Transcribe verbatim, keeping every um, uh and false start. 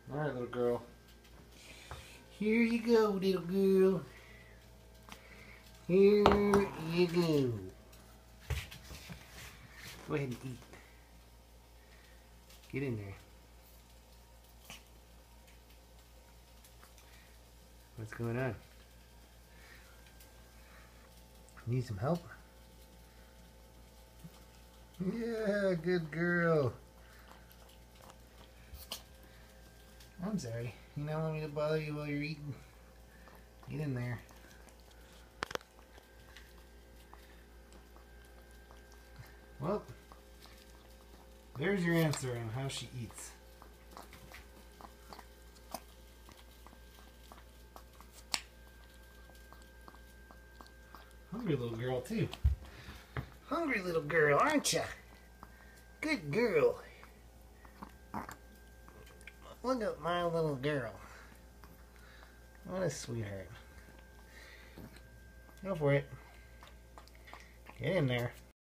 Alright, little girl. Here you go, little girl. Here you go. Go ahead and eat. Get in there. What's going on? Need some help? Yeah, good girl. I'm sorry. You don't want me to bother you while you're eating? Get in there. Well, there's your answer on how she eats. Hungry little girl, too. Hungry little girl, aren't ya? Good girl. Look at my little girl. What a sweetheart. Go for it. Get in there.